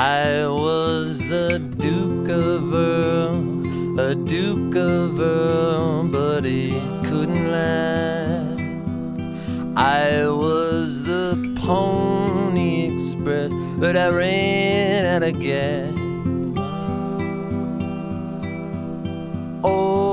I was the Duke of Earl, a Duke of Earl, but he couldn't laugh. I was the Pony Express, but I ran out of gas. Oh,